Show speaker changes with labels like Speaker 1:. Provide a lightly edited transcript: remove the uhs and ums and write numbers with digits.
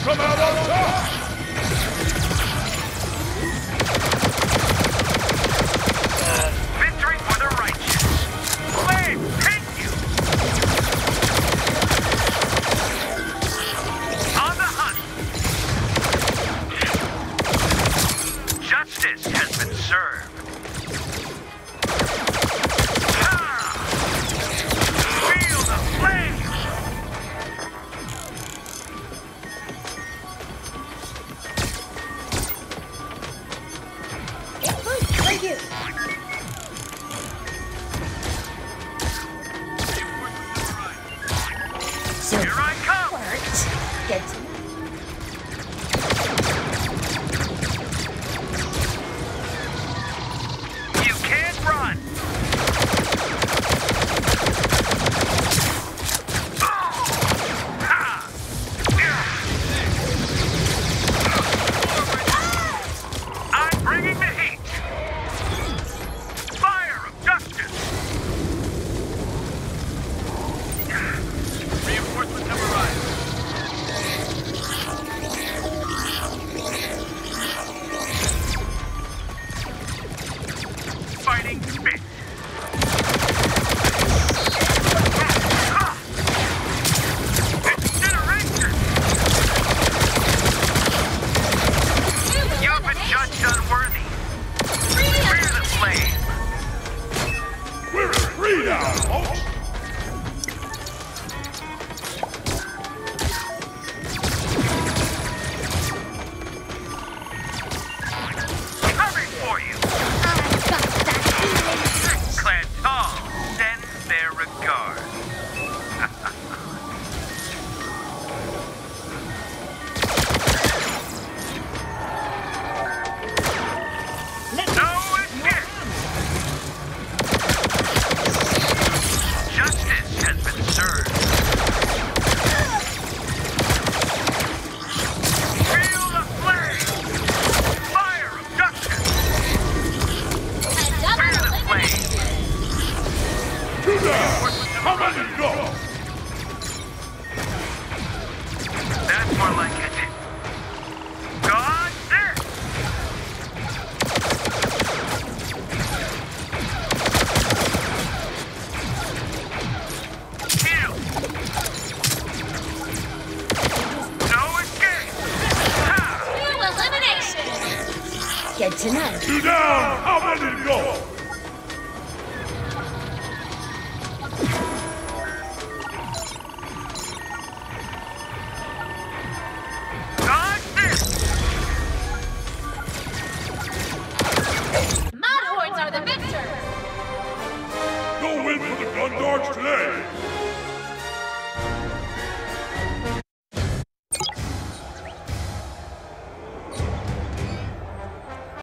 Speaker 1: come out on top!
Speaker 2: Victory for the righteous! Flame, take you! On the hunt! Justice has been served. Feel the flame!
Speaker 3: Thank you. So
Speaker 2: Here I come!
Speaker 3: worked. Get to
Speaker 2: You can't run! I'm bringing the heat! Fire of justice! Reinforcements have arrived. Fighting spit! Incineration! You've been judged unworthy. Fear the flame!
Speaker 1: We're free now, folks!
Speaker 2: Coming for you!
Speaker 3: I've got that healing touch.
Speaker 2: Clan Tall sends their regards. No escape! Justice has been served. Feel the flame! Fire of justice!
Speaker 3: A double
Speaker 2: Fear the flame!
Speaker 3: elimination.
Speaker 1: Two down! How many go?
Speaker 2: That's more like it. God, this! Kill! No escape! Ha!
Speaker 3: New elimination. Get to know.
Speaker 1: Two down! How many go?
Speaker 2: God, this!
Speaker 3: Modhorns are the victor.
Speaker 1: Go win for the Gun Dogs today!